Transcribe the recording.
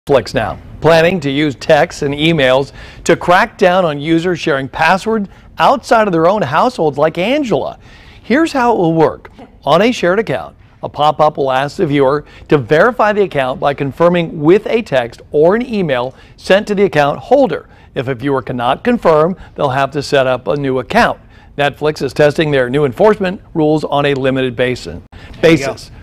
Netflix now, planning to use texts and emails to crack down on users sharing passwords outside of their own households like Angela. Here's how it will work. On a shared account, a pop-up will ask the viewer to verify the account by confirming with a text or an email sent to the account holder. If a viewer cannot confirm, they'll have to set up a new account. Netflix is testing their new enforcement rules on a limited basis.